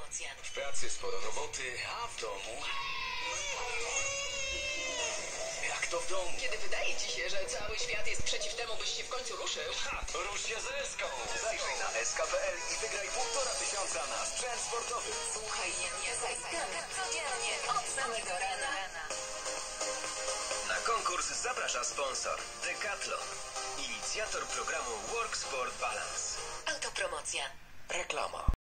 Autopromocja. W pracy sporo roboty, a w domu... Jak to w domu? Kiedy wydaje ci się, że cały świat jest przeciw temu, byś się w końcu ruszył. Rusz się z Eską! Zajrzyj na eska.pl i wygraj 1500 na sprzęt sportowy. Słuchaj mnie codziennie od samego rana. Na konkurs zaprasza sponsor Decathlon, inicjator programu Work Sport Balance. Autopromocja. Reklama.